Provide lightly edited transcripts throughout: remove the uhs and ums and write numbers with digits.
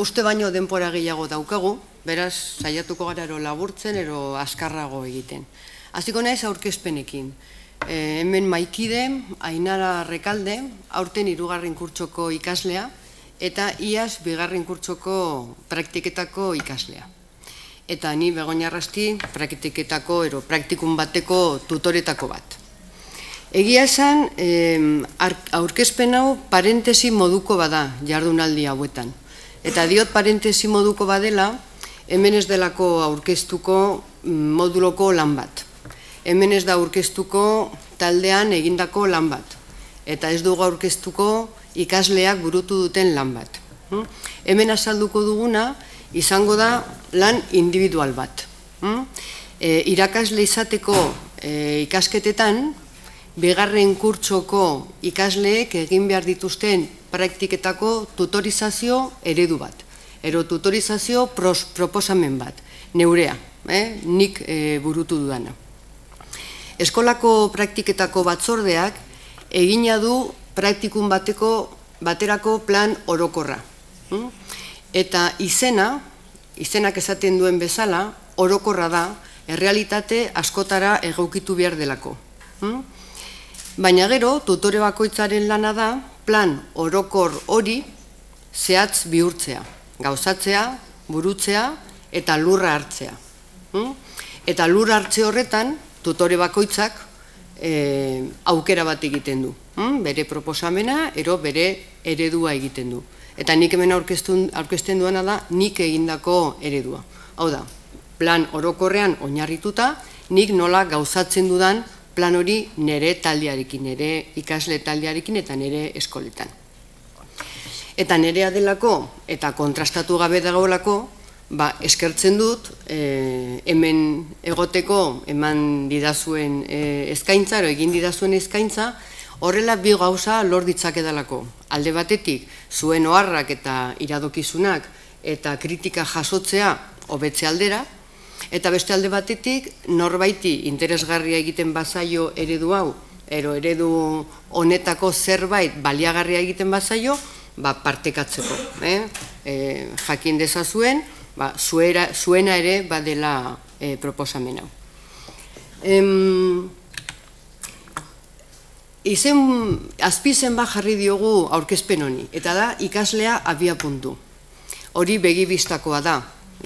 uste baino denbora gehiago daukagu, beraz, saiatuko gara laburtzen, ero azkarrago egiten. Hasiko naiz aurkezpenekin. Hemen Maikide, Ainara Rekalde, aurten 3. kurtsoko ikaslea, eta iaz 2. kurtsoko praktiketako ikaslea. Eta ni Begoña Arrasti praktiketako, ero praktikun bateko tutoretako bat. Egia esan, aurkezpen hau parentesi moduko bada jardunaldi hauetan. Eta diot parentesi moduko badela, hemen ez delako aurkeztuko moduloko lan bat. Hemen ez da aurkeztuko taldean egindako lan bat. Eta ez dugu aurkeztuko ikasleak burutu duten lan bat. Hemen azalduko duguna izango da lan individual bat. Irakasle izateko ikasketetan, 2. kurtsoko ikasleek egin behar dituzten praktiketako tutorizazio eredu bat. Ero tutorizazio proposamen bat, neurea, nik burutu dudana. Eskolako praktiketako batzordeak egina du praktikun baterako plan orokorra. Eta izenak esaten duen bezala, orokorra da, errealitate askotara egokitu behar delako. Baina gero, tutore bakoitzaren lana da, plan orokor hori zehatz bihurtzea, gauzatzea, burutzea eta lurra hartzea. Eta lurra hartze horretan, tutore bakoitzak aukera bat egiten du. Bere proposamena, ero bere eredua egiten du. Eta nik hemen aurkezten duena da, nik egindako eredua. Hau da, plan orokorrean oinarrituta, nik nola gauzatzen dudan plan hori nire taldearekin, nire ikasle taldearekin eta nire eskoletan. Eta nirea delako, eta kontrastatu gabe dagoelako, eskertzen dut, hemen egoteko, eman didazuen eskaintza, egin didazuen eskaintza, horrela 2 gauza lor ditzakedalako. Alde batetik, zuen oharrak eta iradokizunak eta kritika jasotzea hobetze aldera, eta beste alde batetik, norbaiti interesgarria egiten bazaio eredu hau, eredu honetako zerbait baliagarria egiten bazaio, partekatzeko. Jakin dezazuen, zuena ere badela proposamen hau. Azpizen bat jarri diogu aurkezpen honi, eta da ikaslea abiapuntu. Hori begibistakoa da.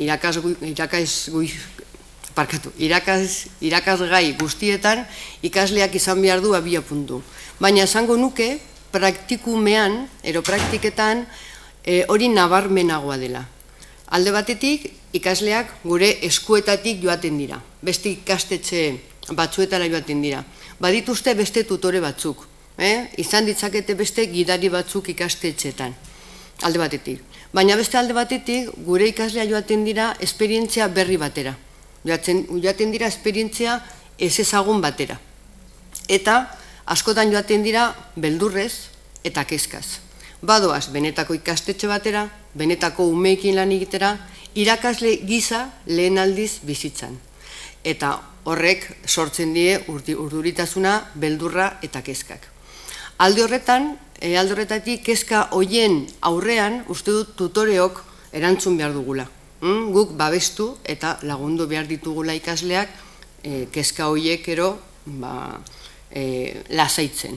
Irakasgai guztietan ikasleak izan behar du abiapuntu. Baina esango nuke praktikumean, praktiketan hori nabarmenagoa dela. Alde batetik ikasleak gure eskuetatik joaten dira, beste ikastetxe batzuetara joaten dira. Badituzte beste tutore batzuk, izan ditzakete beste gidari batzuk ikastetxetan, alde batetik. Baina beste alde batetik, gure ikaslea joaten dira esperientzia berri batera. Joaten dira esperientzia ez ezagun batera. Eta askotan joaten dira beldurrez eta kezkaz. Badoaz, benetako ikastetxe batera, benetako umeekin lan egitera, irakasle gisa lehen aldiz bizitzan. Eta horrek sortzen die urduritasuna, beldurra eta kezkak. Alde horretatik kezka hoien aurrean uste dut tutoreok erantzun behar dugula. Guk babestu eta lagundu behar ditugula ikasleak kezka hoiek ero lasaitzen.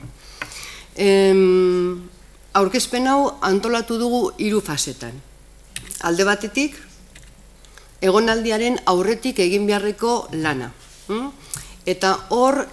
Aurkezpen hau antolatu dugu 3 fasetan. Alde batetik, egonaldiaren aurretik egin beharreko lana. Eta hor,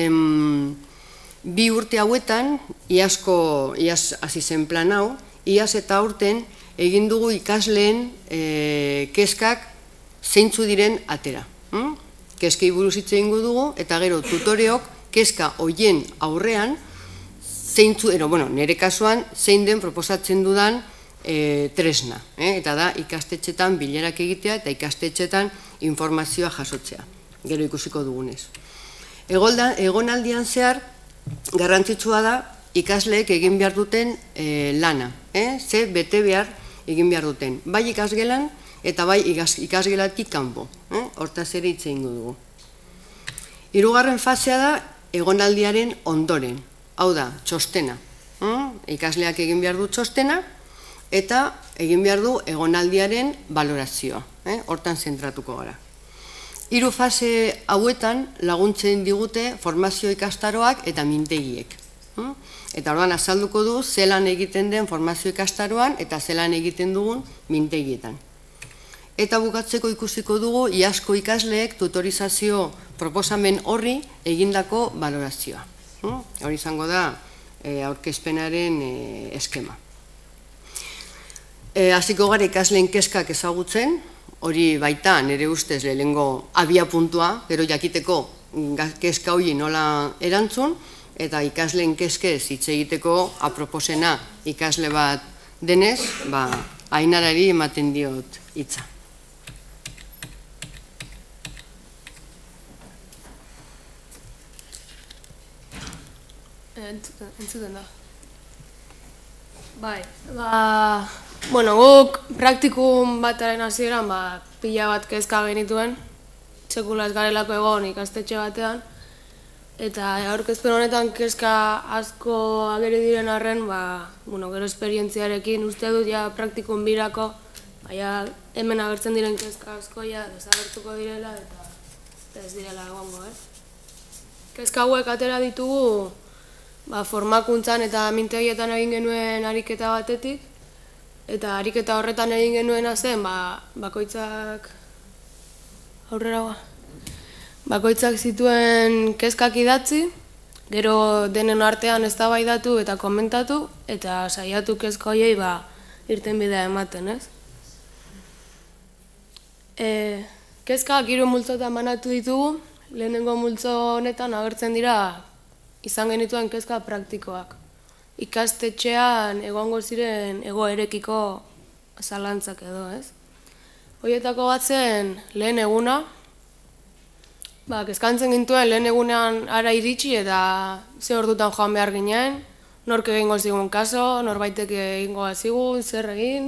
2 urte hauetan, iaz hasi zen plan hau, iaz eta aurten egin dugu ikasleen kezkak zeintzu diren atera. Kezkei buruz hitz egingo dugu, eta gero tutoreok kezka hoien aurrean, nire kasuan, zein den proposatzen dudan tresna. Eta da, ikastetxetan bilerak egitea eta ikastetxetan informazioa jasotzea. Gero ikusiko dugunez. Egonaldian zehar, garrantzitsua da ikasleek egin behar duten lana. Ze bete behar egin behar duten. Bai ikasgelan eta bai ikasgelatik kanpo. Hortaz ere hitz egingo dugu. 3. fasea da egonaldiaren ondoren. Hau da, txostena. Ikasleak egin behar du txostena, eta egin behar du egonaldiaren balorazioa, hortan zentratuko gara. 3 fase hauetan laguntzen digute formazio ikastaroak eta mintegiek. Eta orduan azalduko du zelan egiten den formazio ikastaroan eta zelan egiten dugun mintegietan. Eta bukatzeko ikusiko dugu iazko ikasleek tutorizazio proposamen horri egindako balorazioa. Hori izango da aurkezpenaren eskema. Hasiko gara ikasleen kezkak ezagutzen, hori baita nire ustez lehenengo abia puntua, gero jakiteko kezka hori nola erantzun, eta ikasleen kezkez hitz egiteko aproposena ikasle bat denez, Ainarari ematen diot hitza. Entzuten da. Bai, guk praktikum bataren hasieran pila bat kezka genituen, sekula ez garelako egon ikastetxe batean, eta aurkezpen honetan kezka asko ageri diren arren, gero esperientziarekin uste dut praktikum birako, hemen agertzen diren kezka asko desagertuko direla eta ez direla egongo, Kezka hauek atera ditugu formakuntzan eta mintegietan egin genuen ariketa batetik, eta ariketa horretan egin genuena zen, bakoitzak zituen kezkak idatzi, gero denen artean eztabaidatu eta komentatu, eta saiatu kezka horiei irtenbidea ematen, ez? Kezkak 3 multzotan banatu ditugu, lehenengo multzo honetan agertzen dira izan genituen kezka praktikoak. Ikastetxean egongo ziren egoerekiko zalantzak edo, ez? Horietako bat zen lehen eguna, kezkantzen gintuen lehen egunean ara iritsi eta ze ordutan joan behar ginen, nork egingo zigun kaso, norbaitek egingo zigun, zer egin.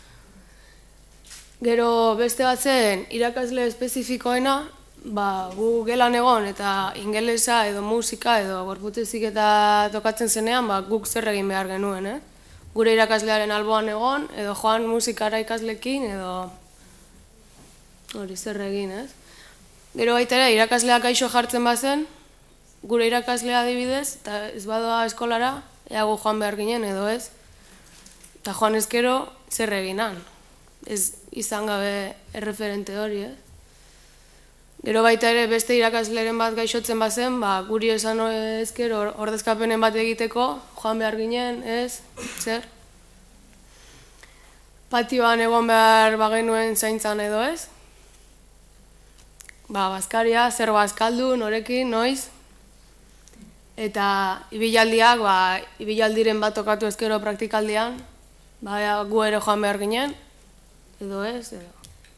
Gero beste bat zen irakasle espezifikoena, gu gelan egon eta ingelesa edo musika edo gorputzezik eta tokatzen zenean, guk zer egin behar genuen, Gure irakaslearen alboan egon, edo joan musikara ikaslekin, edo hori zer egin, Gero baita ere, irakasleak gaixo jartzen bazen, gure irakaslea adibidez, eta ez badoa eskolara, ea gu joan behar ginen edo ez, eta joan ezkero zer eginan. Ez izan gabe erreferente hori, Gero baita ere beste irakasleren bat gaixotzen bazen, guri esan ezkero ordezkapenen bat egiteko, joan behar ginen, ez, zer? Patioan egon behar bagenuen zaintzan edo ez? Bazkaria, zer bazkaldu, norekin, noiz? Eta ibilaldiak, ibilaldiren bat tokatu ezkero praktikaldian, gu ere joan behar ginen, edo ez, edo.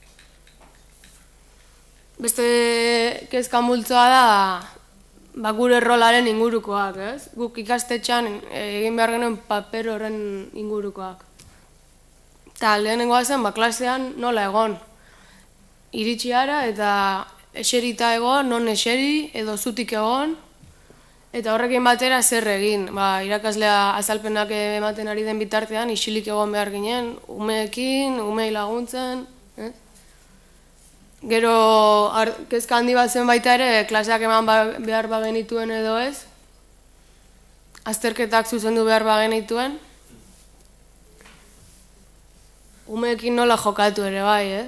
Beste kezka multzoa da, gure rolaren ingurukoak, ez? Guk ikastetxean egin behar genuen paper horren ingurukoak. Eta lehenengoa zen, klasean nola egon. Iritsi ara eta eserita egon, non eseri, edo zutik egon, eta horrekin batera zer egin. Irakaslea azalpenak ematen ari den bitartean, isilik egon behar ginen, umeekin, umei laguntzen, Gero, kezka handi bat zen baita ere, klaseak eman behar bagenituen edo ez, azterketak zuzendu behar bagenituen, umeekin nola jokatu ere bai,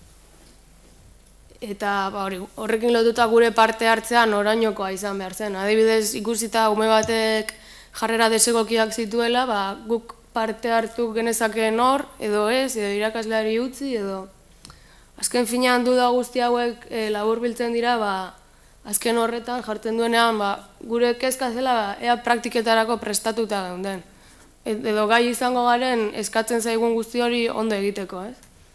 Eta horrekin lotuta gure parte hartzean orainokoa izan behar zen. Adibidez, ikusita ume batek jarrera desegokiak zituela, guk parte hartu genezakeen hor, edo ez, edo irakasleari utzi, edo... Azken finean duda guzti hauek labur biltzen dira, azken horretan jartzen duenean, gure kezka zela ea praktiketarako prestatuta geunden. Edo gai izango garen eskatzen zaigun guzti hori ondo egiteko,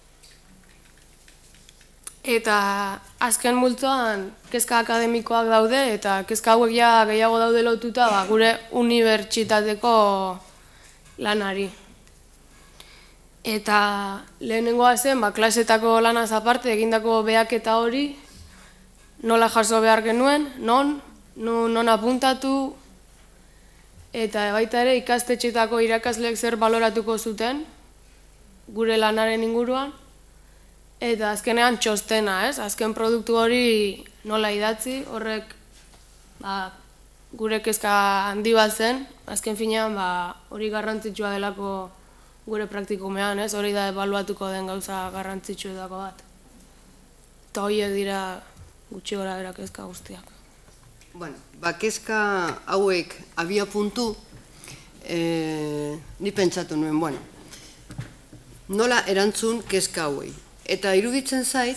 Eta azken multzoan kezka akademikoak daude, eta kezka hauek gehiago daude lotuta gure unibertsitateko lanari. Eta lehenengoa zen, klasetako lanaz aparte egindako behaketa hori, nola jaso behar genuen, non apuntatu, eta baita ere ikastetxetako irakasleek zer baloratuko zuten, gure lanaren inguruan, eta azkenean txostena, ez? Azken produktu hori nola idatzi, horrek gure kezka handi bat zen, azken finean hori garrantzitsua delako gure praktikumean, ez? Hori da ebaluatuko den gauza garrantzitsuetako bat. Eta horiek dira gutxi gora bera kezka guztiak. Bueno, kezka hauek abia puntu, ni pentsatu nuen, bueno, nola erantzun kezka hauei. Eta iruditzen zait,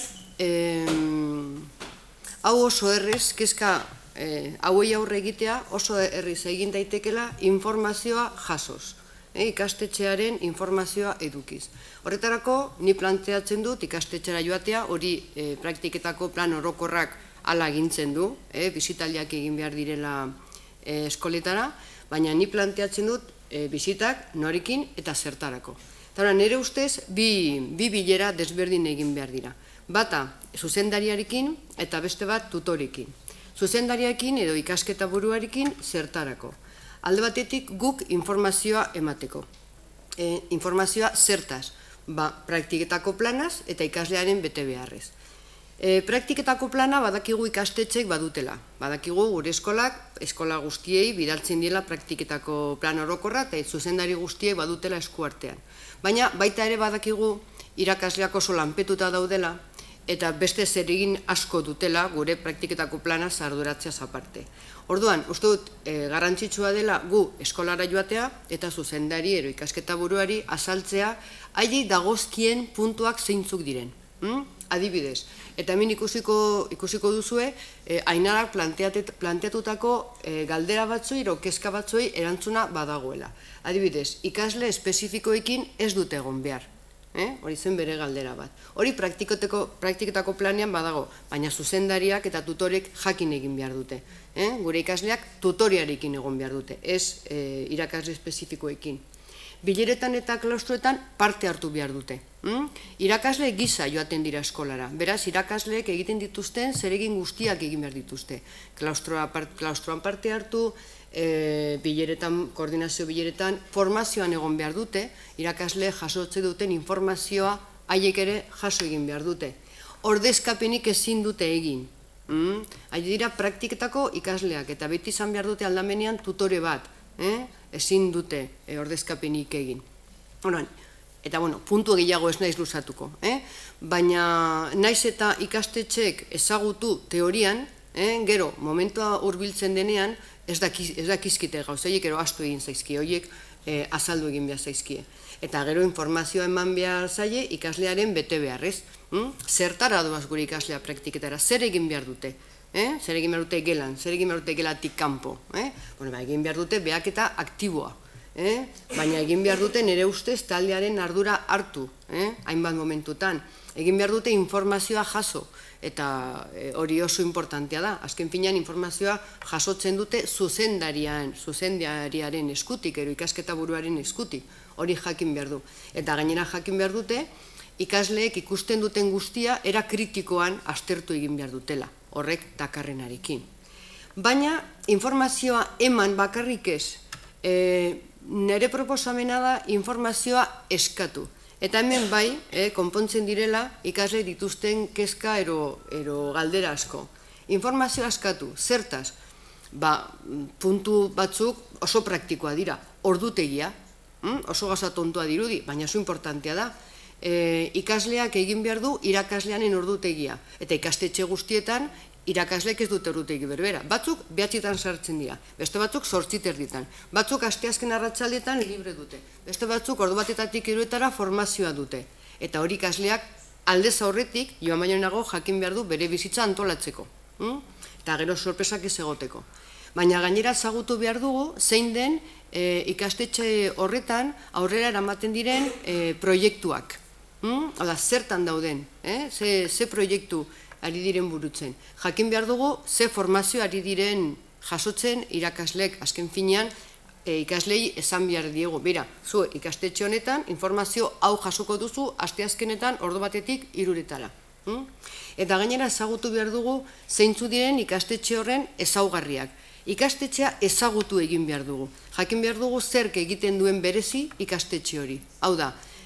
hau oso errez, kezka hauei aurre egitea oso erriz egin daitekela informazioa jasoz. Ikastetxearen informazioa edukiz. Horretarako, ni planteatzen dut ikastetxera joatea, hori praktiketako plan orokorrak hala egintzen du, bisitaliak egin behar direla eskoletara, baina ni planteatzen dut bisitak norekin eta zertarako. Eta nire ustez, bi bilera desberdin egin behar dira. Bata, zuzendariarekin eta beste bat tutorekin. Zuzendariarekin edo ikasketa buruarekin zertarako. Alde batetik guk informazioa emateko. Informazioa zertaz, praktiketako planaz eta ikaslearen bete beharrez. Praktiketako plana badakigu ikastetxeek badutela. Badakigu gure eskolak, eskola guztiei bidaltzen diela praktiketako plan orokorra eta zuzendari guztiek badutela eskuartean. Baina baita ere badakigu irakasleak oso lanpetuta daudela eta beste zer egin asko dutela gure praktiketako plana arduratzeaz aparte. Orduan, uste dut garrantzitsua dela gu eskolara joatea eta zuzendari ero ikasketa buruari azaltzea haiei dagozkien puntuak zeintzuk diren. Adibidez, eta hemen ikusiko duzue, Ainarak planteatutako galdera batzuei, edo kezka batzuei erantzuna badagoela. Adibidez, ikasle espezifikoekin ez dute egon behar. Hori zen bere galdera bat. Hori praktiketako planean badago, baina zuzendariak eta tutorek jakin egin behar dute. Gure ikasleak tutoriarekin egon behar dute, ez irakasle espezifikoekin. Bileretan eta klaustroetan parte hartu behar dute. Irakasle gisa joaten dira eskolara. Beraz, irakasleek egiten dituzten zeregin guztiak egin behar dituzte. Klaustroan parte hartu, koordinazio bileretan, formazioan egon behar dute, irakasle jasotze duten informazioa haiek ere jaso egin behar dute. Ordezkapenik ezin dute egin. Haide dira praktiketako ikasleak, eta beti izan behar dute aldamenean tutore bat, ezin dute ordezkapenik egin. Eta, puntu gehiago ez naiz luzatuko. Baina, naiz eta ikastetxeek ezagutu teorian, gero, momentua hurbiltzen denean, ez dakizkite gauz, horiek ero astu egin zaizkie, horiek azaldu egin behar zaizkie. Eta gero informazioa eman behar zaie ikaslearen bete beharrez. Zertara doaz gure ikaslea praktiketara, zer egin behar dute? Zer egin behar dute gelan, zer egin behar dute gelatik kanpo. Egin behar dute behaketa aktiboa. Baina egin behar dute nire ustez taldearen ardura hartu, hainbat momentutan. Egin behar dute informazioa jaso, eta hori oso importantea da. Azken finean informazioa jasotzen dute zuzendariaren eskutik, ero ikasketa buruaren eskutik, hori jakin behar du. Eta gainera jakin behar dute, ikasleek ikusten duten guztia era kritikoan aztertu egin behar dutela, horrek dakarrenarekin. Baina informazioa eman bakarrik ez, nire proposamena da informazioa eskatu. Eta hemen bai, konpontzen direla ikasle dituzten kezka ero galdera asko. Informazioa eskatu, zertaz? Puntu batzuk oso praktikoa dira, ordutegia, oso gauza tontua dirudi, baina oso importantea da. Ikasleak egin behar du irakasleanen ordutegia. Eta ikastetxe guztietan, irakasleek ez dute ordutegi berbera. Batzuk 9etan sartzen dira, beste batzuk 8 batzuk asteazken arratsaldetan libre dute, beste batzuk ordu batetatik 3etara formazioa dute. Eta hori ikasleak aldez aurretik, joan baino nago jakin behar du bere bizitza antolatzeko. Eta gero sorpresak ez egoteko. Baina gainera ezagutu behar dugu, zein den ikastetxe horretan aurrera eramaten diren proiektuak. Zertan dauden, ze proiektu ari diren burutzen. Jakin behar dugu, ze formazio ari diren jasotzen irakaslek, azken finean, ikaslei esan behar diegu. Bera, zu ikastetxe honetan, informazio hau jasoko duzu, asteazkenetan ordu batetik 3etara. Eta gainera ezagutu behar dugu, zeintzu diren ikastetxe horren ezaugarriak. Ikastetxea ezagutu egin behar dugu. Jakin behar dugu zerk egiten duen berezi ikastetxe hori. Hau da,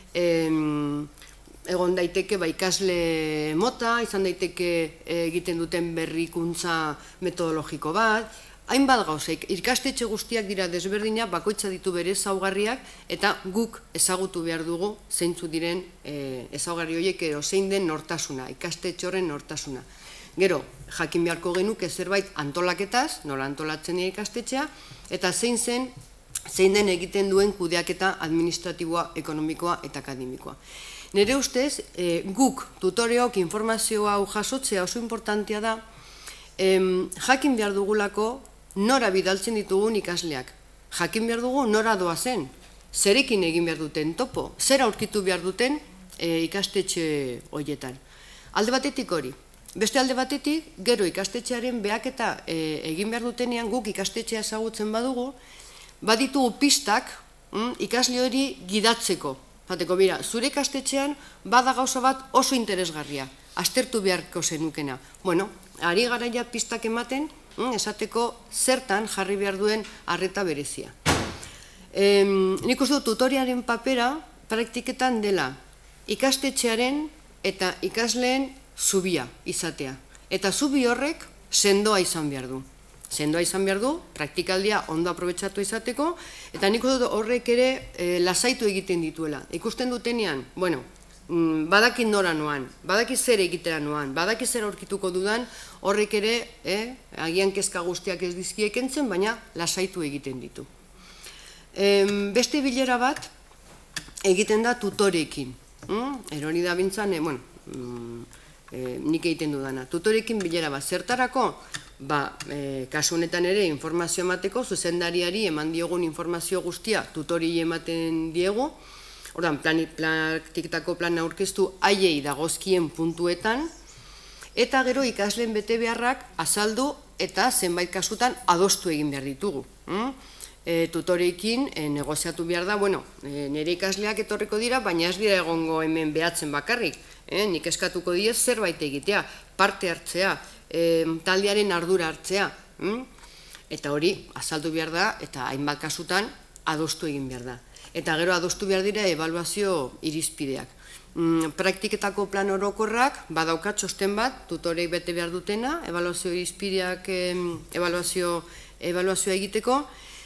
egon daiteke ikasle mota, izan daiteke egiten duten berrikuntza metodologiko bat, hainbat gauzaik, ikastetxe guztiak dira desberdina, bakoitza ditu bere ezaugarriak, eta guk ezagutu behar dugu zeintzu diren ezaugarri horiek edo zein den nortasuna, ikastetxe horren nortasuna. Gero, jakin beharko genuke zerbait antolaketaz, nola antolatzen dira ikastetxea, eta zein den egiten duen kudeaketa administratiboa, ekonomikoa eta akademikoa. Nire ustez, guk tutoreok informazioa hau jasotzea oso importantea da, jakin behar dugulako nora bidaltzen ditugun ikasleak. Jakin behar dugu nora doazen, zerekin egin behar duten topo, zer aurkitu behar duten ikastetxe horietan. Alde batetik hori. Beste alde batetik, gero ikastetxearen behaketa egin behar dutenean guk ikastetxea ezagutzen badugu, baditugu pistak ikasle hori gidatzeko. Bateko, bera, zure ikastetxean bada gauza bat oso interesgarria, aztertu beharko zenukena. Bueno, ari garaia pistak ematen, esateko zertan jarri behar duen arreta berezia. Nik uste dut tutoriaren papera praktiketan dela ikastetxearen eta ikasleen zubia izatea. Eta zubi horrek sendoa izan behar du. Sendoa izan behar du, praktikaldia ondo aprobetsatu izateko, eta nik uste dut horrek ere lasaitu egiten dituela. Ikusten dutenean, bueno, badakit nora noan, badakit zer egitera noan, badakit zer aurkituko dudan, horrek ere, agian kezka guztiak ez dizkiek entzen, baina lasaitu egiten ditu. Beste bilera bat egiten da tutoreekin. Erori da bintzan, nik egiten dudana. Tutoreekin bilera bat. Zertarako? Kasu honetan ere informazio emateko, zuzendariari eman diogun informazio guztia tutori ematen diegu. Ordan, praktiketako plana aurkeztu haiei dagozkien puntuetan, eta gero ikasleen bete beharrak azaldu eta zenbait kasutan adostu egin behar ditugu. Tutoreekin negoziatu behar da, nire ikasleak etorriko dira, baina ez dira egongo hemen behatzen bakarrik. Nik eskatuko diez zerbait egitea, parte hartzea, taldearen ardura hartzea. Eta hori azaldu behar da, eta hainbat kasutan adostu egin behar da. Eta gero adostu behar dira ebaluazio irizpideak. Praktiketako plan orokorrak badauka txosten bat, tutorei bete behar dutena, ebaluazio irizpideak ebaluazioa egiteko,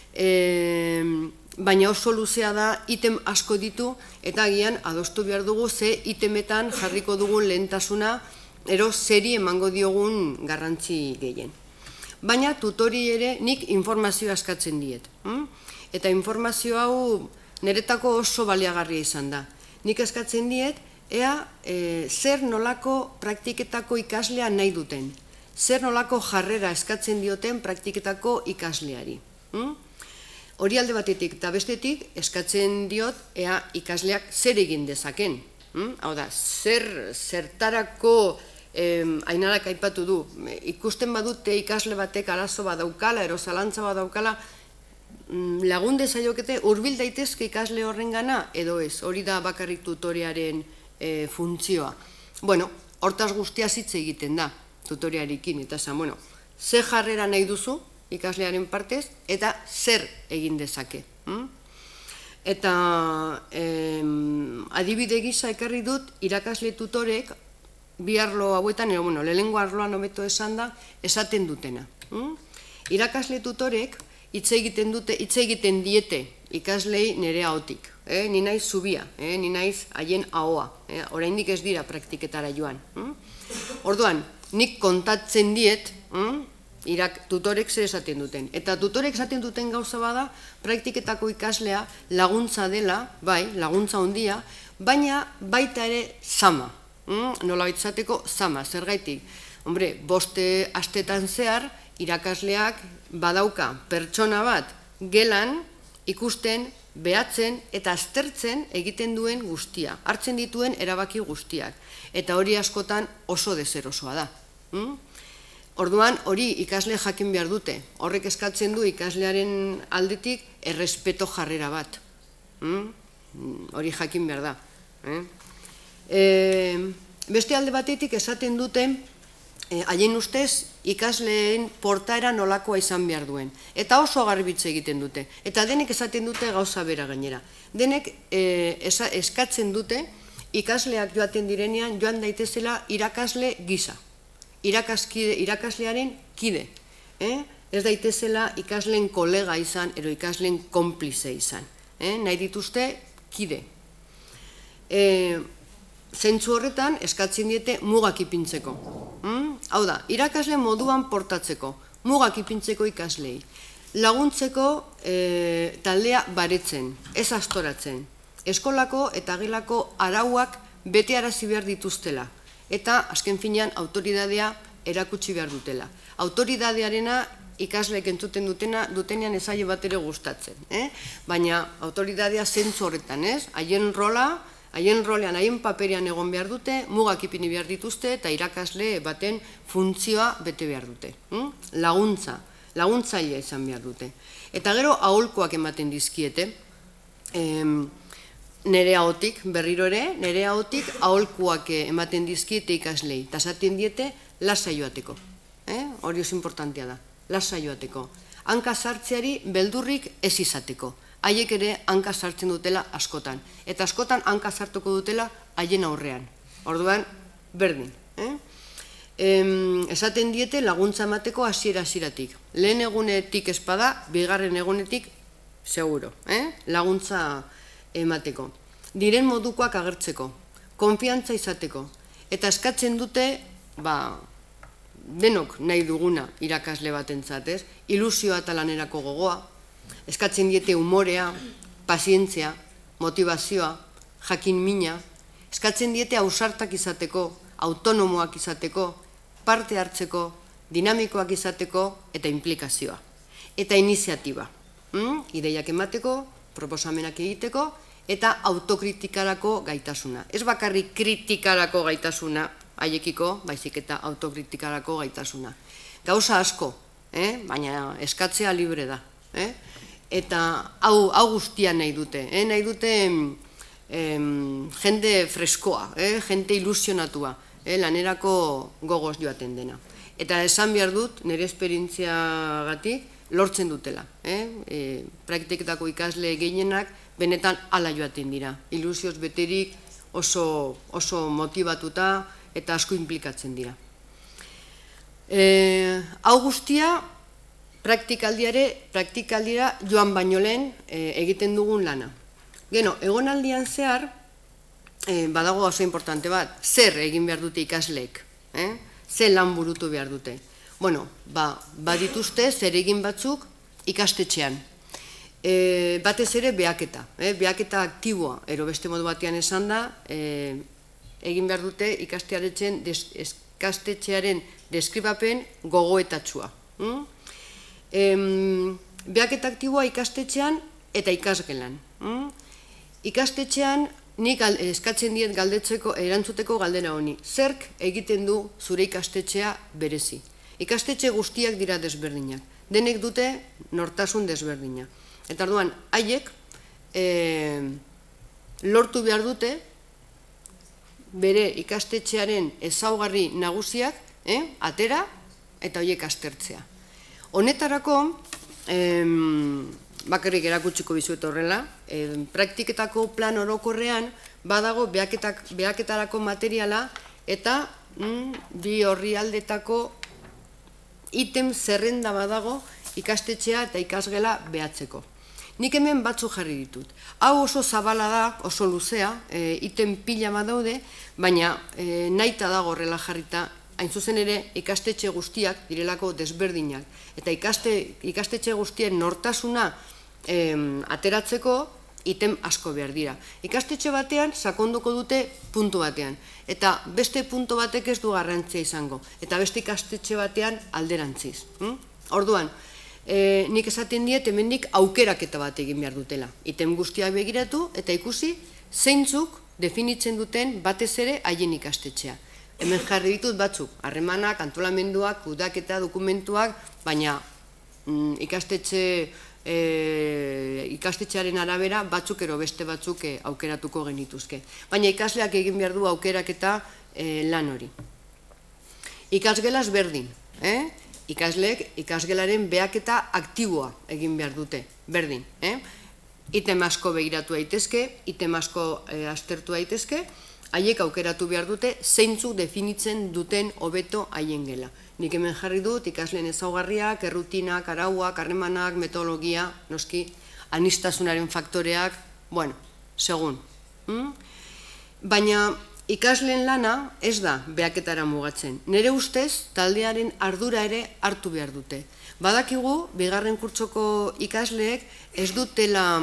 baina oso luzea da, item asko ditu, eta agian adostu behar dugu ze itemetan jarriko dugun lehentasuna, ero zeri emango diogun garrantzi gehien. Baina tutori ere nik informazioa askatzen diet. Eta informazio hau niretako oso baliagarria izan da. Nik eskatzen diet, zer nolako praktiketako ikaslea nahi duten. Zer nolako jarrera eskatzen dioten praktiketako ikasleari. Hori alde batetik eta bestetik eskatzen diot ikasleak zer egin dezaken. Hau da, zertarako Ainarak aipatu du, ikusten badute ikasle batek arazo badaukala, zalantza badaukala, lagun dezaiokete hurbil daitezke ikasle horrengana edo ez, hori da bakarrik tutorearen funtzioa. Bueno, hortaz guztia hitz egiten da tutorearekin, eta esan, ze jarrera nahi duzu ikaslearen partez, eta zer egin dezake. Eta adibide gisa ekarri dut irakasle tutorek bi arlo hauetan, lehenengo arloan hobeto esan da, esaten dutena. Irakasle tutorek hitz egiten diete ikaslei nire ahotik. Ni naiz zubia, ni naiz haien ahoa. Oraindik ez dira praktiketara joan. Orduan, nik kontatzen diet, tutorek zer esaten duten. Eta tutorek esaten duten gauza bada, praktiketako ikaslea laguntza dela, bai, laguntza handia, baina baita ere zama. Nola baitzateko zama, zergaitik. Hombre, 5 astetan zehar, irakasleak badauka pertsona bat gelan ikusten, behatzen eta aztertzen egiten duen guztia, hartzen dituen erabaki guztiak. Eta hori askotan oso deserosoa da. Orduan, hori ikasle jakin behar dute. Horrek eskatzen du ikaslearen aldetik errespeto jarrera bat. Hori jakin behar da. Beste alde batetik esaten duten haien ustez ikasleen portaera nolakoa izan behar duen. Eta oso garbitze egiten dute. Eta denek esaten dute gauza bera gainera. Denek eskatzen dute ikasleak joaten direnean joan daitezela irakasle gisa. Irakaslearen kide. Ez daitezela ikasleen kolega izan, ero ikasleen konplize izan. Nahi dituzte kide. Zentzu horretan eskatzen diete mugak ipintzeko. Hau da, irakasle moduan portatzeko, mugak ipintzeko ikaslei. Laguntzeko taldea baretzen, ez astoratzen. Eskolako eta gelako arauak betearazi behar dituztela. Eta azken finean autoridadea erakutsi behar dutela. Autoridadearena ikasleek entzuten dutenean ez aile bat ere gustatzen. Baina autoridadea zentzu horretan, ez? Haien rolean, haien paperean egon behar dute, mugak ipini behar dituzte eta irakasle baten funtzioa bete behar dute. Laguntzailea izan behar dute. Eta gero aholkoak ematen dizkiete, nere ahotik, berriro ere, nere ahotik aholkoak ematen dizkiete ikaslei. Eta esaten diete lasai joateko. Hori oso importantea da, lasai joateko. Hanka sartzeari beldurrik ez izateko. Haiek ere hanka sartzen dutela askotan. Eta askotan hanka sartuko dutela haien aurrean. Orduan, berdin. Esaten diete laguntza emateko hasiera-hasieratik. Lehen egunetik espada, bigarren egunetik, seguro. Laguntza emateko. Diren modukoak agertzeko. Konfiantza izateko. Eta eskatzen dute, denok nahi duguna irakasle batentzat, ez? Ilusioa eta lanerako gogoa. Eskatzen diete umorea, pazientzia, motivazioa, jakin mina. Eskatzen diete ausartak izateko, autonomoak izateko, parte hartzeko, dinamikoak izateko eta implikazioa. Eta iniziatiba. Ideiak emateko, proposamenak egiteko eta autokritikarako gaitasuna. Ez bakarrik kritikarako gaitasuna haiekiko, baizik eta autokritikarako gaitasuna. Gauza asko, baina eskatzea libre da. Eta hau guztia nahi dute. Nahi dute jende freskoa, jende ilusionatua, lanerako gogoz joaten dena. Eta esan behar dut, nire esperientziagatik, lortzen dutela. Praktiketako ikasle gehienak benetan hala joaten dira. Ilusioz beterik oso motibatuta eta asko implikatzen dira. Hau guztia, praktikaldira joan baino lehen egiten dugun lana. Gero, egonaldian zehar, badago oso importante bat, zer egin behar dute ikasleek, zer lan burutu behar dute. Bueno, badituzte zer egin batzuk ikastetxean. Batez ere behaketa, behaketa aktiboa, ero beste modu batean esan da, egin behar dute ikastetxearen deskribapen gogoetatsua. Behaketa aktiboa ikastetxean eta ikasgelan. Ikastetxean nik eskatzen diet erantzuteko galdera honi. Zerk egiten du zure ikastetxea berezi? Ikastetxe guztiak dira desberdinak. Denek dute nortasun desberdina. Eta orduan, haiek lortu behar dute bere ikastetxearen ezaugarri nagusiak atera eta horiek aztertzea. Honetarako, bakarrik erakutsiko bizuet horrela, praktiketako plan orokorrean badago behaketarako materiala eta bi orrialdetako item zerrenda badago ikastetxea eta ikasgela behatzeko. Nik hemen batzuk jarri ditut. Hau oso zabala da, oso luzea, item pila badaude, baina nahita dago horrela jarrita, hain zuzen ere ikastetxe guztiak direlako desberdinak. Eta ikastetxe guztien nortasuna ateratzeko item asko behar dira. Ikastetxe batean sakonduko dute puntu batean. Eta beste puntu batek ez du garrantzia izango. Eta beste ikastetxe batean alderantziz. Orduan, nik esaten diet hemendik aukeraketa bat egin behar dutela. Item guztiak begiratu eta ikusi zeintzuk definitzen duten batez ere haien ikastetxea. Hemen jarri ditut batzuk, harremanak, antolamenduak, kudaketa, dokumentuak, baina ikastetxearen arabera batzuk ero beste batzuk aukeratuko genituzke. Baina ikasleak egin behar du aukeraketa lan hori. Ikasgelaz berdin, ikasleek ikasgelaren behaketa aktiboa egin behar dute, berdin. Item asko begiratu daitezke, item asko aztertu daitezke, haiek aukeratu behar dute zeintzu definitzen duten hobeto haien gela. Nik hemen jarri dut ikasleen ezaugarriak, errutinak, arauak, harremanak, metodologia, noski, aniztasunaren faktoreak, bueno, segun. Baina ikasleen lana ez da behaketara mugatzen. Nire ustez, taldearen ardura ere hartu behar dute. Badakigu, bigarren kurtsoko ikasleek ez dutela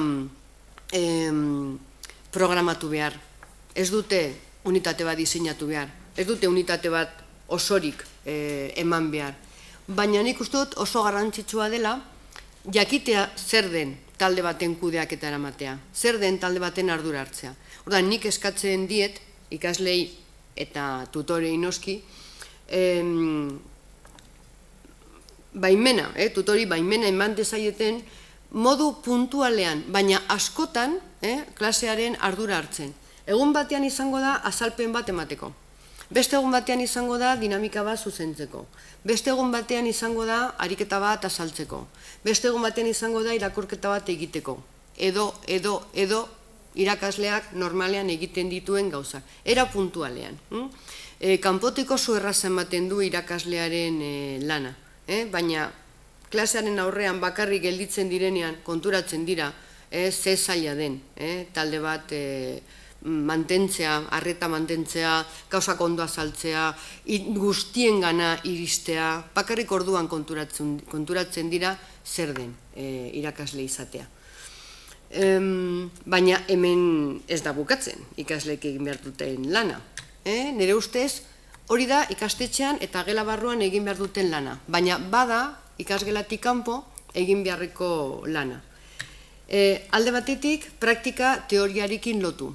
programatu behar. Ez dute unitate bat diseinatu behar. Ez dute unitate bat osorik eman behar. Baina nik uste dut oso garrantzitsua dela jakitea zer den talde baten kudeaketa eramatea. Zer den talde baten ardura hartzea. Orduan, nik eskatzen diet, ikaslei eta tutorei noski, baimena, tutori baimena eman dezaieten modu puntualean, baina askotan klasearen ardura hartzen. Egun batean izango da azalpen bat emateko. Beste egun batean izango da dinamika bat zuzentzeko. Beste egun batean izango da ariketa bat azaltzeko. Beste egun batean izango da irakurketa bat egiteko. Edo irakasleak normalean egiten dituen gauza. Era puntualean. Kanpotik oso erraza ematen du irakaslearen lana. Baina klasearen aurrean bakarrik gelditzen direnean konturatzen dira ze zaila den. Talde bat mantentzea, arreta mantentzea, gauzak ondo azaltzea, guztien gana iristea, bakarrik orduan konturatzen dira zer den irakasle izatea. Baina hemen ez da bukatzen ikasleek egin behar duten lana. Nire ustez hori da ikastetxean eta gela barruan egin behar duten lana, baina bada ikasgelatik kanpo egin beharreko lana. Alde batetik praktika teoriarekin lotu.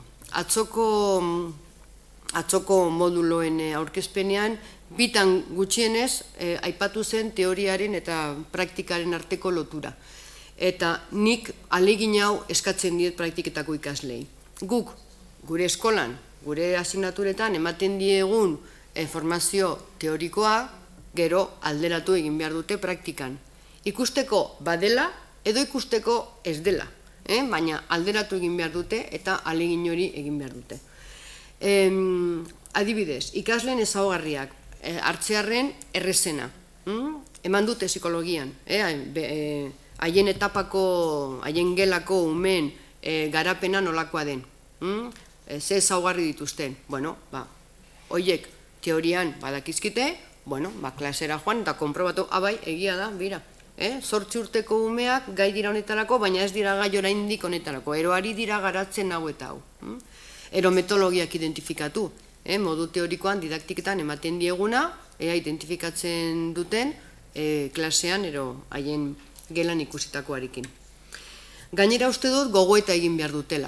Atzoko moduloen aurkezpenean bitan gutxienez aipatu zen teoriaren eta praktikaren arteko lotura. Eta nik ahalegin hau eskatzen diet praktiketako ikaslei. Guk, gure eskolan, gure asignaturetan ematen diegun formazio teorikoa, gero alderatu egin behar dute praktikan. Ikusteko badela edo ikusteko ez dela. Baina alderatu egin behar dute eta ahalegin hori egin behar dute. Adibidez, ikasleen ezaugarriak, hartzearren errezena, eman dute psikologian, haien etapako, haien gelako umeen garapena nolakoa den, ze ezaugarri dituzten, horiek teorian badakizkite, klasera joan eta konprobatu, abai, egia da, bira. 8 urteko umeak gai dira honetarako, baina ez dira gai oraindik honetarako. Eroari dira garatzen hau eta hau. Ero metodologiak identifikatu. Modu teorikoan, didaktiketan ematen dieguna, ea identifikatzen duten klasean, ero haien gelan ikusitakoarekin. Gainera uste dut gogoeta egin behar dutela.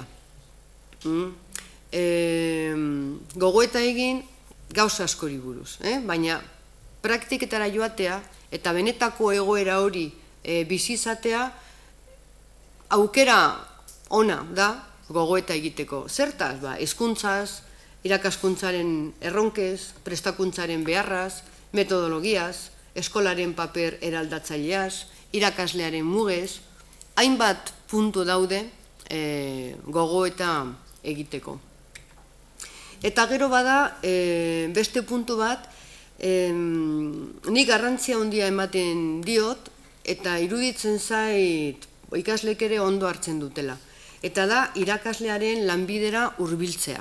Gogoeta egin gauza askori buruz. Baina praktiketara joatea, eta benetako egoera hori bizizatea aukera ona da gogoeta egiteko. Zertaz? Hezkuntzaz, irakaskuntzaren erronkez, prestakuntzaren beharraz, metodologiaz, eskolaren paper eraldatzaileaz, irakaslearen mugez, hainbat puntu daude gogoeta egiteko. Eta gero bada beste puntu bat, nik garrantzia handia ematen diot eta iruditzen zait ikaslek ere ondo hartzen dutela. Eta da irakaslearen lanbidera hurbiltzea.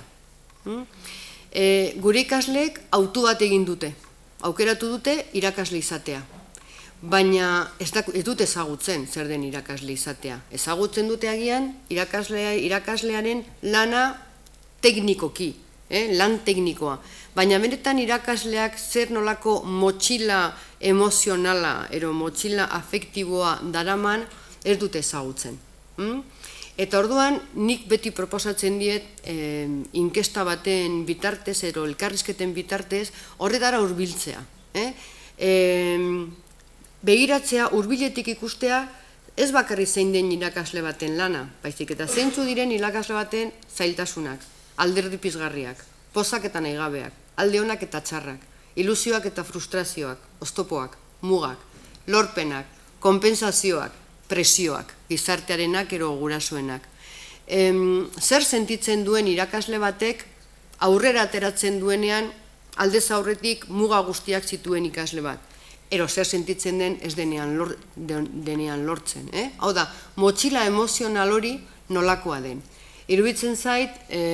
Gure ikasleek hautu bat egin dute, aukeratu dute irakasle izatea. Baina ez dute ezagutzen zer den irakasle izatea. Ezagutzen dute agian irakaslearen lana teknikoki, lan teknikoa. Baina benetan irakasleak zer nolako motxila emozionala, ero motxila afektiboa daraman ez dute ezagutzen. Eta orduan nik beti proposatzen diet inkesta baten bitartez, ero elkarrizketen bitartez, horretara hurbiltzea. Begiratzea, hurbiletik ikustea, ez bakarri zein den irakasle baten lana, baizik eta zeintzu diren irakasle baten zailtasunak, alderdi pizgarriak, pozak eta nahigabeak, alde onak eta txarrak. ilusioak eta frustrazioak, oztopoak, mugak, lorpenak, konpensazioak, presioak, gizartearenak ero gurasoenak. Zer sentitzen duen irakasle batek aurrera ateratzen duenean aldez aurretik muga guztiak zituen ikasle bat. Ero zer sentitzen den ez denean lortzen. Hau da, motxila emozional hori nolakoa den. Iruditzen zait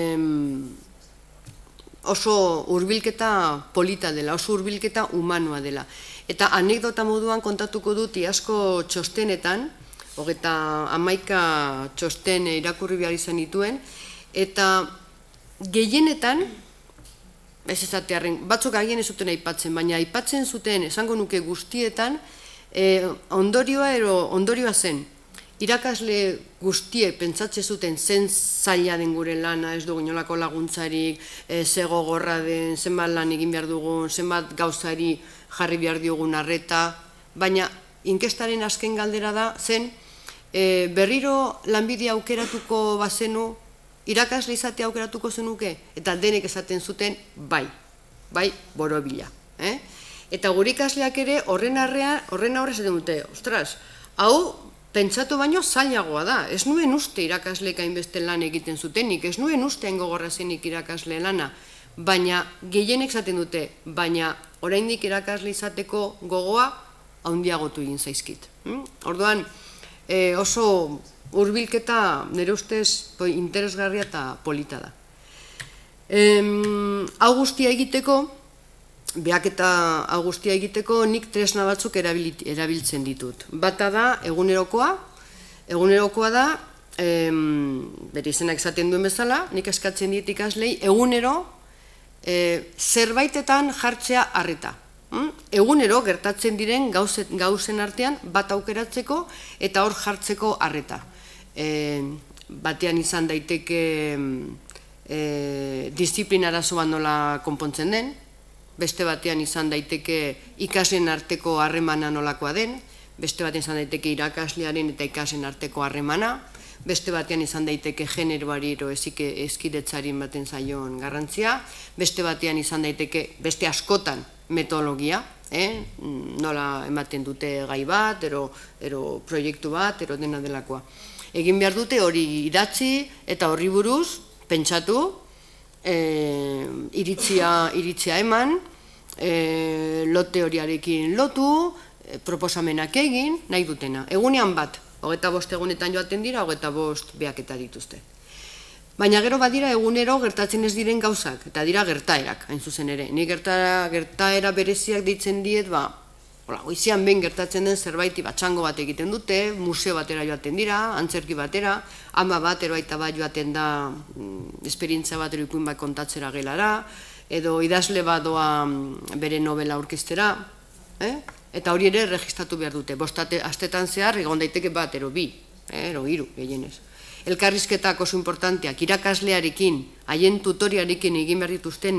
oso hurbilketa polita dela, oso hurbilketa humanoa dela. Eta anekdota moduan kontatuko dut iazko txostenetan, 11 txosten irakurri behar izan dituen, eta gehienetan, ez esatearen, batzuk agien ez zuten aipatzen, baina aipatzen zuten, esango nuke guztietan, ondorioa zen, irakasle guztiek pentsatzen zuten zen zaila den gure lana, ez dugu inolako laguntzarik, ze gogorra den, zenbat lan egin behar dugun, zenbat gauzari jarri behar diogun arreta, baina inkestaren azken galdera da zen, berriro lanbidea aukeratuko bazenu, irakasle izatea aukeratuko zenuke, eta denek esaten zuten bai borobila. Eta gure ikasleak ere horren aurre esaten dute, ostras, hau pentsatu baino zailagoa da, ez nuen uste irakasleek hainbeste lan egiten zutenik, ez nuen uste hain gogorra zenik irakasle lana, baina gehienek esaten dute, baina oraindik irakasle izateko gogoa handiagotu egin zaizkit. Orduan, oso hurbilketa nire ustez interesgarria eta polita da. Hau guztia egiteko, behaketa hau guztia egiteko nik tresna batzuk erabiltzen ditut. Bata da egunerokoa da, bere izenak esaten duen bezala, nik eskatzen dit ikaslei, egunero zerbaitetan jartzea arreta. Egunero gertatzen diren gauzen artean bat aukeratzeko eta hor jartzeko arreta. Batean izan daiteke disiplina arazoa nola konpontzen den, beste batean izan daiteke ikasleen arteko harremana nolakoa den, beste batean izan daiteke irakaslearen eta ikasleen arteko harremana, beste batean izan daiteke generoari ero eskidetzaren baten zaion garrantzia, beste batean izan daiteke beste askotan metodologia, nola ematen dute gai bat, ero proiektu bat, ero dena delakoa. Egin behar dute hori idatzi eta horri buruz pentsatu, iritzia eman, lote horiarekin lotu, proposamenak egin, nahi dutena. Egunean bat, 25 egunetan joaten dira, 25 behaketa dituzte. Baina gero badira egunero gertatzen ez diren gauzak, eta dira gertaerak, hain zuzen ere. Ni gertaera bereziak deitzen diet, goizean behin gertatzen den zerbaiti txango bat egiten dute, museo batera joaten dira, antzerki batera, ama bat, aita bat joaten da esperientzia bat ipuin bat kontatzera gelara, edo idazle bat doa bere novela aurkeztera, eta hori ere registratu behar dute. 5 astetan zehar, egon daiteke bat, ero 2, ero 3, gehienez. Elkarrizketak oso importanteak, irakaslearekin, haien tutoriarekin egin behar dituzten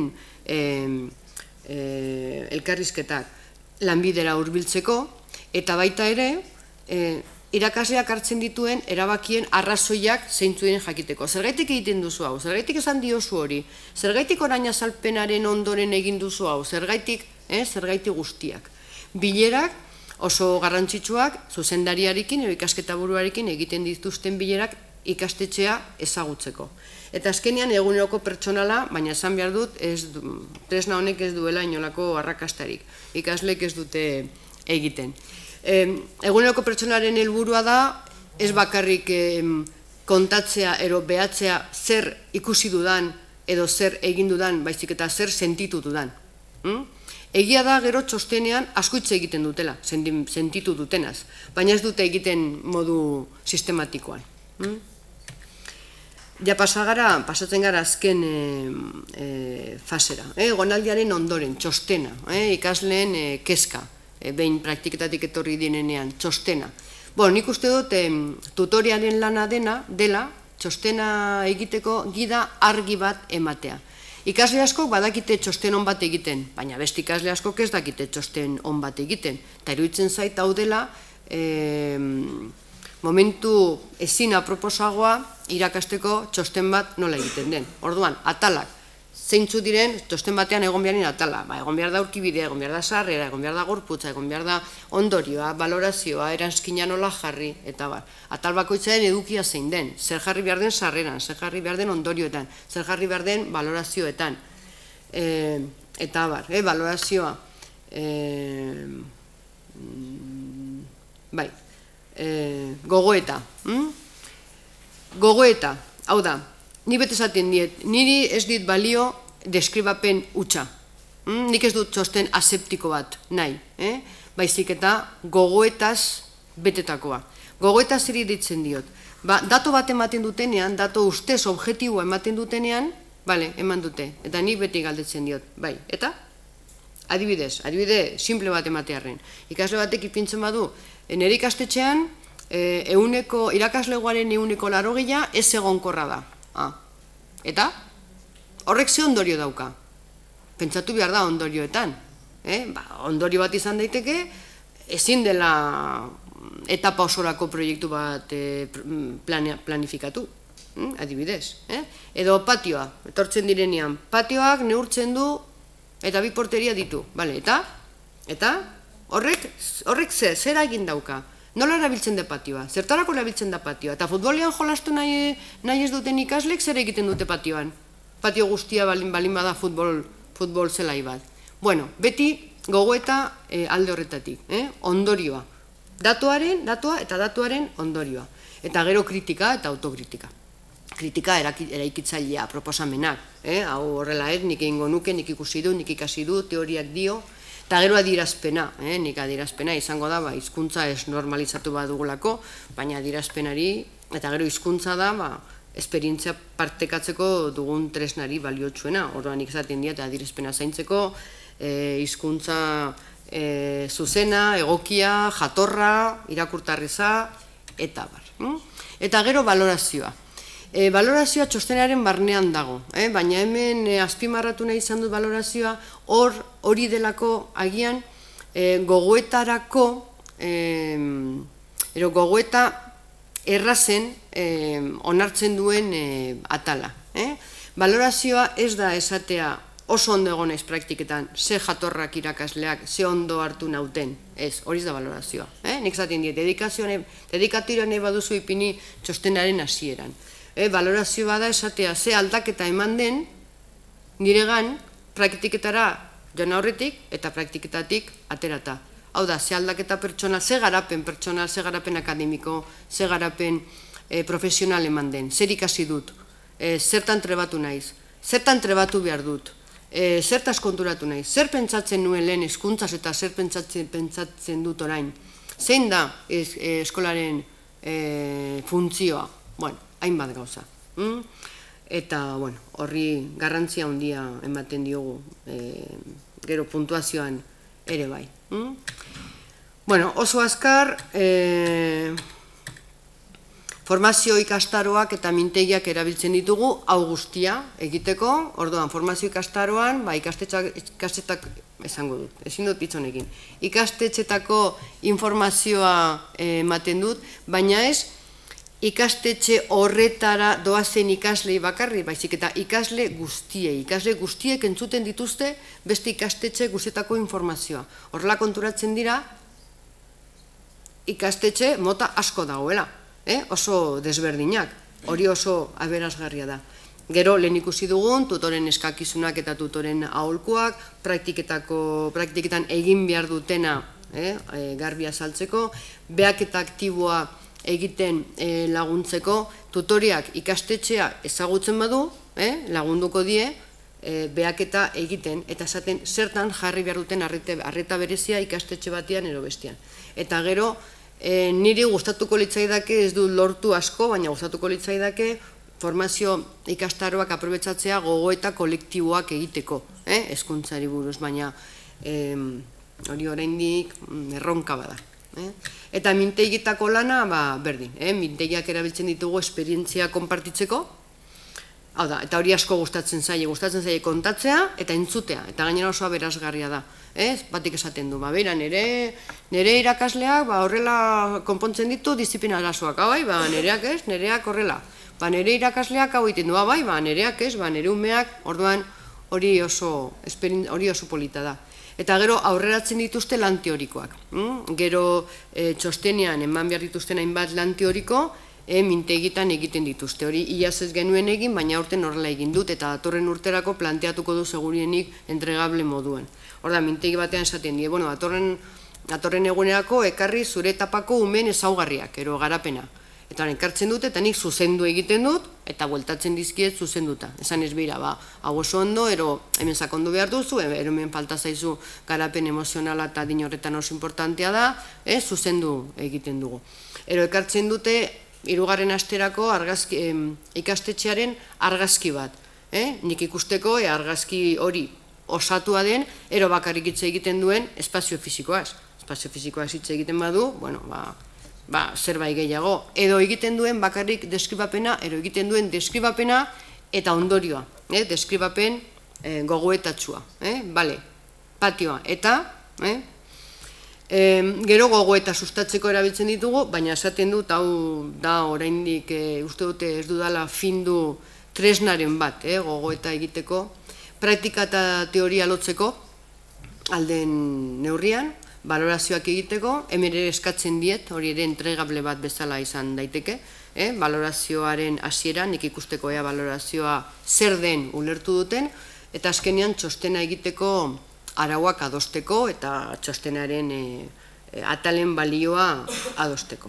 elkarrizketak lanbidera hurbiltzeko, eta baita ere, irakasleak hartzen dituen erabakien arrazoiak zeintzuen jakiteko. Zergaitik egiten duzu hau, zergaitik esan diozu hori, zergaitik orain azalpenaren ondoren egin duzu hau, zergaitik guztiak. Bilerak oso garrantzitsuak zuzendariarekin, ikasketa buruarekin egiten dituzten bilerak ikastetxea ezagutzeko. Eta azkenean eguneroko pertsonala, baina esan behar dut, tresna honek ez duela inolako arrakastarik. Ikaslek ez dute egiten. Eguneroko pertsonaren helburua da, ez bakarrik kontatzea, ero behatzea zer ikusi dudan, edo zer egin dudan, baizik eta zer sentitu dudan. Egia da gero txostenean asko hitz egiten dutela, sentitu dutenaz, baina ez dute egiten modu sistematikoan. Ja pasatzen gara azken fasera, gonaldiaren ondoren, txostena, ikasleen kezka, behin praktiketatik etorri direnean, txostena. Nik uste dut tutorialen lana dela, txostena egiteko gida argi bat ematea. Ikasle askok badakite txosten on bat egiten, baina beste ikasle askok ez dakite txosten on bat egiten. Eta iruditzen zait hau dela, momentu ezin aproposagoa irakasteko txosten bat nola egiten den. Orduan, atalak, zeintzu diren, txosten batean egon beharin atala, egon behar da aurkibidea, egon behar da sarrera, egon behar da gorputza, egon behar da ondorioa, valorazioa, eranskina nola jarri, eta bar. Atal bakoitzaren edukia zein den, zer jarri behar den sarreran, zer jarri behar den ondorioetan, zer jarri behar den valorazioetan, eta bar, valorazioa, bai, gogoeta, hau da, ni bete esaten diet, niri ez dit balio deskribapen hutsa. Nik ez dut txosten aseptiko bat nahi, baizik eta gogoetaz betetakoa. Gogoetaz eri ditzen diot. Dato bat ematen dutenean, dato ustez objektiboa ematen dutenean, bale, eman dute. Eta nik beti galdetzen diot, bai, eta? Adibide simple bat ematearren. Ikasle batek ipintzen badu, nire ikastetxean, irakaslegoaren 80% ez egonkorra da. Eta? Horrek ze ondorio dauka? Pentsatu behar da ondorioetan. Ondorio bat izan daiteke, ezin dela etapa osorako proiektu bat planifikatu. Adibidez. Edo patioa, etortzen direnean. Patioak neurtzen du eta bi porteria ditu. Eta? Horrek zer egin dauka? Nola erabiltzen da patioa? Zertarako erabiltzen da patioa? Eta futbolean jolastu nahi ez duten ikaslek zer egiten dute patioan? Patio guztia balin bada futbol zelai bat. Bueno, beti gogoeta alde horretatik, ondorioa. Datua eta datuaren ondorioa. Eta gero kritika eta autokritika. Kritika eraikitzailea, proposamenak. Hau horrela nik egingo nuke, nik ikusi du, nik ikasi du, teoriak dio. Eta gero adierazpena, nik adierazpena izango da, hizkuntza ez normalizatu bat dugulako, baina adierazpenari, eta gero hizkuntza da, esperientzia partekatzeko dugun tresnari baliotsuena. Orduan nik esaten dira, eta adierazpena zaintzeko, hizkuntza zuzena, egokia, jatorra, irakurtarreza, eta bar. Eta gero valorazioa. Valorazioa txostenaren barnean dago, baina hemen azpimarratu nahi izan dut valorazioa, hori delako agian gogoetarako, gogoeta errazen onartzen duen atala. Valorazioa ez da esatea oso ondo egon naiz praktiketan, ze jatorrak irakasleak, ze ondo hartu nauten, ez, hori da valorazioa. Nik zaten diet, dedikatioa nahi baduzu ipini txostenaren hasieran. Valorazioa da esatea ze aldaketa eman den niregan praktiketara joan aurretik eta praktiketatik aterata. Hau da, ze aldaketa pertsona, ze garapen pertsona, ze garapen akademiko, ze garapen profesional eman den, zer ikasi dut, zertan trebatu naiz, zertan trebatu behar dut, zertaz konturatu naiz, zer pentsatzen nuen lehen hezkuntzaz eta zer pentsatzen dut orain, zein da eskolaren funtzioa, bueno, hainbat gauza. Eta, bueno, horri garrantzia handia ematen diogu, gero puntuazioan ere bai. Bueno, oso azkar, formazio ikastaroak eta mintegiak erabiltzen ditugu, hau guztia egiteko, orduan, formazio ikastaroan, ikastetxetak, esango dut, ezin dut pitzonekin, ikastetxetako informazioa ematen dut, baina ez, ikastetxe horretara doazen ikaslei bakarri, baizik eta ikasle guztiek entzuten dituzte beste ikastetxe guztietako informazioa. Horrela konturatzen dira, ikastetxe mota asko dagoela, oso desberdinak, hori oso aberasgarria da. Gero, lehen ikusi dugun, tutoren eskakizunak eta tutoren aholkuak, praktiketan egin behar dutena garbi azaltzeko, behaketa aktiboa egiten laguntzeko, tutoriak ikastetxea ezagutzen badu, lagunduko die, behaketa egiten, eta esaten zertan jarri behar duten arreta berezia ikastetxe batean edo bestean. Eta gero, niri gustatuko litzaidake, ez du lortu asko, baina gustatuko litzaidake, formazio ikastaroak aprobetxatzea gogoeta kolektiboak egiteko, hezkuntzari buruz, baina hori oraindik erronka bada. Eta mintegitako lana, berdin, mintegiak erabiltzen ditugu esperientzia konpartitzeko, hau da, eta hori asko gustatzen zaie kontatzea eta entzutea, eta gainera oso aberasgarria da, batik esaten du, beira, nire irakasleak horrela konpontzen ditu disiplina arazoak, nereak ez, nereak horrela, nire irakasleak hau egiten du, nereak ez, nire umeak, orduan hori oso polita da. Eta gero aurreratzen dituzte lan teorikoak. Gero txostenean eman behar dituzten hainbat lan teoriko, mintegitan egiten dituzte. Hori iaz ez genuen egin, baina aurten horrela egin dut, eta datorren urterako planteatuko du segurienik entregable moduan. Hor da, mintegi batean esaten die, bueno, datorren egunerako ekarri zure etapako umen ezaugarriak, ero garapena. Eta ekartzen dut, eta nik zuzendu egiten dut, eta bueltatzen dizkiet zuzenduta. Esan ez bera, hau oso ondo, ero hemen sakondu behar duzu, ero hemen falta zaizu garapen emozionala eta din horretan oso importantea da, zuzendu egiten dugu. Ero ekartzen dute, hirugarren asterako ikastetxearen argazki bat. Nik ikusteko argazki hori osatua den, ero bakarrik hitz egiten duen espazio fizikoaz. Espazio fizikoaz hitz egiten badu, bueno, zerbait gehiago. Edo egiten duen bakarrik deskribapena, ero egiten duen deskribapena eta ondorioa. Deskribapen gogoetatsua. Bale, patioa. Eta, gero gogoeta sustatzeko erabiltzen ditugu, baina esaten dut, hau da oraindik uste dute ez dudala findu tresnaren bat, gogoeta egiteko, praktika eta teoria lotzeko, alden neurrian, balorazioak egiteko, hemen ere eskatzen diet, hori ere entregable bat bezala izan daiteke, balorazioaren hasieran, nik ikusteko balorazioa zer den ulertu duten, eta azkenean txostena egiteko arauak adosteko eta txostenaren atalen balioa adosteko.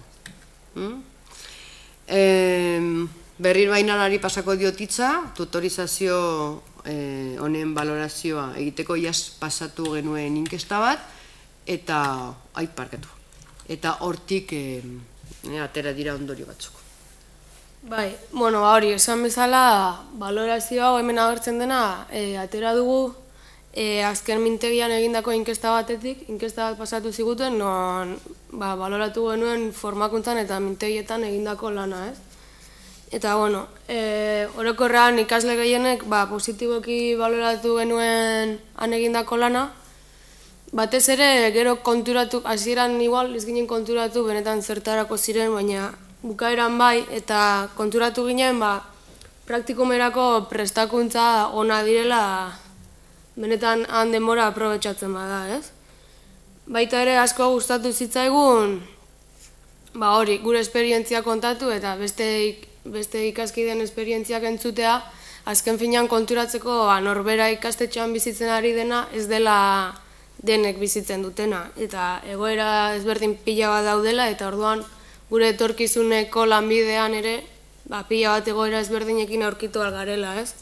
Berriro Ainarari pasako diotitza, tutorizazio honen balorazioa egiteko iaz pasatu genuen inkesta bat, eta parkatu. Eta hortik atera dira ondorio batzuk. Bai, bueno, hori, esan bezala, balorazioa hemen agertzen dena, atera dugu, azken mintegian egindako inkesta batetik, inkesta bat pasatu ziguten, non baloratu genuen formakuntzan eta mintegietan egindako lana, ez? Eta, bueno, orokorrean ikasle gehienek positiboki baloratu genuen han egindako lana, batez ere, gero konturatu, hasieran igual, ez ginen konturatu, benetan zertarako ziren, baina bukaeran bai, eta konturatu ginen, praktikumerako prestakuntza ona direla, benetan han denbora aprobetxatzen bada, ez? Baita ere asko gustatu zitzaigun, hori, gure esperientzia kontatu eta beste ikaskideen esperientziak entzutea, azken finean konturatzeko norbera ikastetxean bizitzen ari dena, ez dela denek bizitzen dutena. Eta egoera ezberdin pila bat daudela, eta orduan gure etorkizuneko lanbidean ere, pila bat egoera ezberdinekin aurkitu algarela, ez?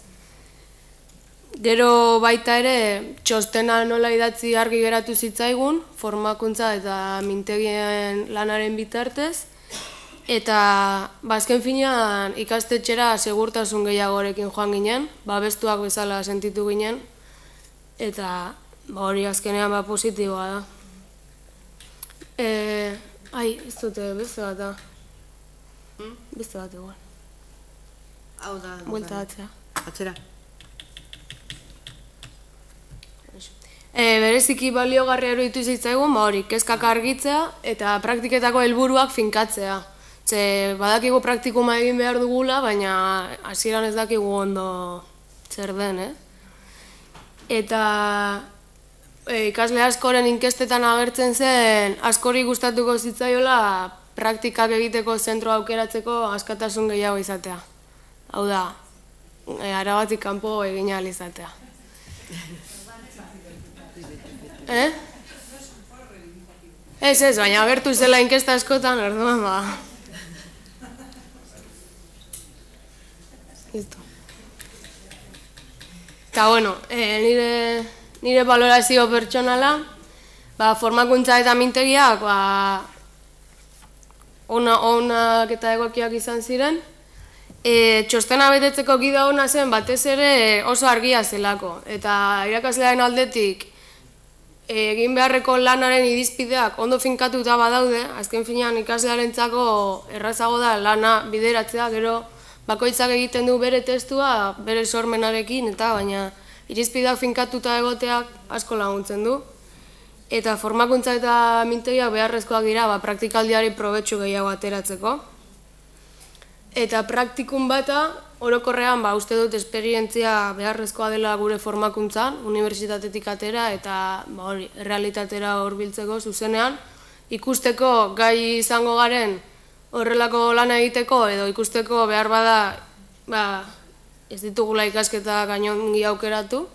Gero baita ere, txostena nola idatzi argi geratu zitzaigun, formakuntza eta mintegien lanaren bitartez, eta azken finean ikastetxera segurtasun gehiagorekin joan ginen, babestuak bezala sentitu ginen, eta hori azkenean positiboa da. Ez dute, beste bat da. Beste bat egon. Hau da. Buelta atzera. Atzera. Bereziki baliogarria eruditu zitzaigun, hori, kezkak argitzea eta praktiketako helburuak finkatzea. Badakigu praktikuma egin behar dugula, baina hasieran ez dakigu ondo zer den, Eta ikasle askoren inkestetan agertzen zen, askori gustatuko zitzaiola praktikak egiteko zentro aukeratzeko askatasun gehiago izatea. Hau da, arabatik kanpo egin ahal izatea. Ez, baina agertu zela inkesta askotan, orduan Eta, bueno, nire balorazio pertsonala, formakuntza eta mintegiak, onak eta egokiak izan ziren. Txostena betetzeko gida ona zen, batez ere oso argia zelako. Eta irakaslearen aldetik, egin beharreko lanaren irizpideak ondo finkatuta badaude, azken finean ikaslearentzako errazago da lana bideratzea, gero bakoitzak egiten du bere testua, bere sormenarekin, eta baina irizpideak finkatuta egoteak asko laguntzen du. Eta formakuntza eta mintegiak beharrezkoak dira praktikaldiari probetxu gehiago ateratzeko. Eta praktikun bata, orokorrean, uste dut esperientzia beharrezkoa dela gure formakuntzan, unibertsitatetik atera eta errealitatera hurbiltzeko zuzenean, ikusteko gai izango garen horrelako lana egiteko edo ikusteko behar bada ez ditugula ikasketa gainongi aukeratu.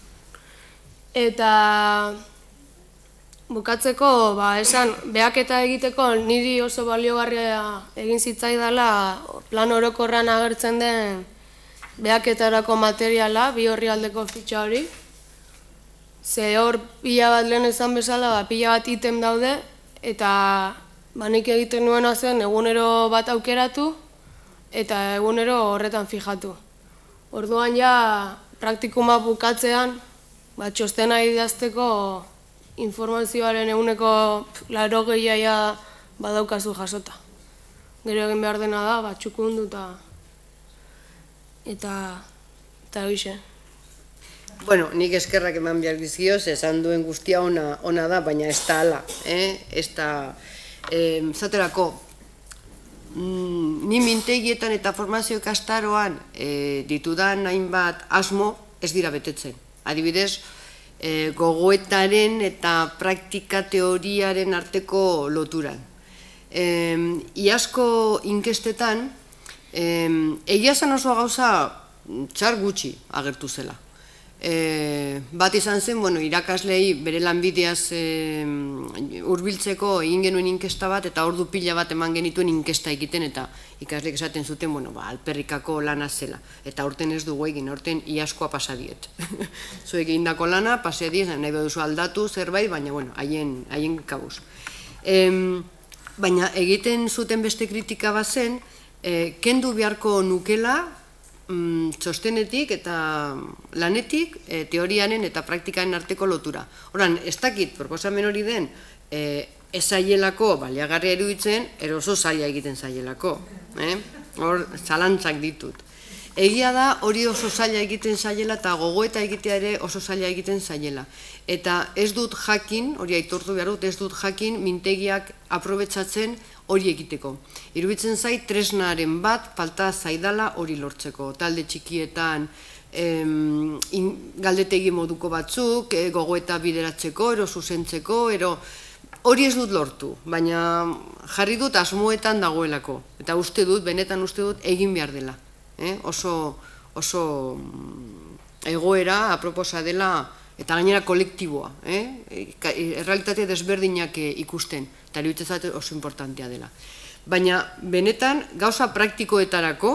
Eta bukatzeko, esan, behaketa egiteko niri oso baliogarria egin zitzaidala plan orokorrean agertzen den behaketarako materiala, bi orrialdeko fitxa hori. Ze hor pila bat lehen esan bezala, pila bat item daude, eta nik egiten nuena zen egunero bat aukeratu, eta egunero horretan fijatu. Orduan ja, praktikuma bukatzean, txostena idazteko informazioaren eguneko 80% badaukazu jasota. Gero egin behar dena da, txukundu eta hoxe. Bueno, nik eskerrak eman behar dizkioz, esan duen guztia ona da, baina ez da ala. Zaterako, ni mintegietan eta formazio ikastaroan ditudan hainbat asmo ez dira betetzen. Adibidez, gogoetaren eta praktika teoriaren arteko loturan. Iazko inkestetan, egia zen oso gauza txar gutxi agertu zela. Bat izan zen, irakaslei bere lanbideaz hurbiltzeko egin genuen inkesta bat, eta ordu pila bat eman genituen inkesta egiten, eta ikasleek esaten zuten, alperrikako lana zela. Eta aurten ez dugu egin, aurten iazkoa pasadiet. Zuek egindako lana, pasadiet, nahi baduzu aldatu zerbait, baina, haien kabuz. Baina egiten zuten beste kritika bat zen, kendu beharko nukela, txostenetik eta lanetik teorianen eta praktikaren arteko lotura. Horan, ez dakit proposamen hori den ez zaielako baliagarria eruditzen, oso zaila egiten zaielako. Hor, zalantzak ditut. Egia da hori oso zaila egiten zaiela eta gogoeta egitea ere oso zaila egiten zaiela. Eta ez dut jakin, hori aitortu behar dut, ez dut jakin mintegiak aprobetsatzen hori egiteko. Iruditzen zait, tresnaren bat falta zaidala hori lortzeko. Talde txikietan galdetegi moduko batzuk, gogoeta bideratzeko, zuzentzeko, hori ez dut lortu, baina jarri dut asmoetan dagoelako. Eta uste dut, benetan uste dut, egin behar dela. Oso egoera aproposa dela eta gainera kolektiboa, errealitate desberdinak ikusten, eta iruditzen oso importantea dela. Baina, benetan, gauza praktikoetarako,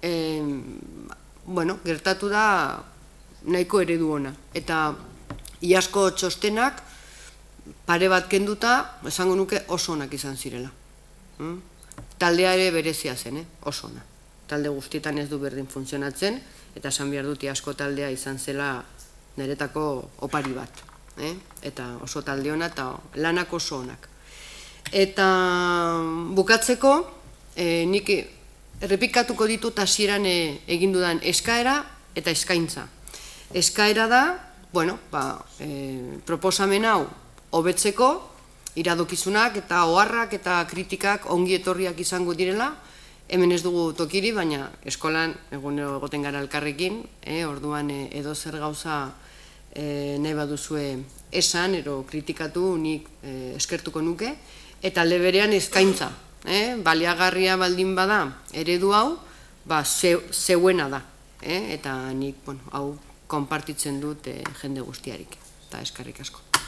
gertatu da nahiko eredu ona. Eta iazko txostenak, pare bat kenduta, esango nuke oso onak izan zirela. Taldea ere berezia zen, oso ona. Talde guztietan ez du berdin funtzionatzen, eta esan behar dut iazko taldea izan zela niretako opari bat. Eta oso talde ona eta lanak oso onak. Eta bukatzeko, nik errepikatuko ditut hasieran egin dudan eskaera eta eskaintza. Eskaera da, proposamen hau hobetzeko, iradokizunak eta oharrak eta kritikak ongi etorriak izango direla, hemen ez dugu tokiri, baina eskolan egunero egoten gara elkarrekin, orduan edo zer gauza nahi baduzue esan, kritikatu nik eskertuko nuke, eta alde berean eskaintza, baliagarria baldin bada eredu hau, zeuena da, eta nik hau konpartitzen dut jende guztiarik, eta eskerrik asko.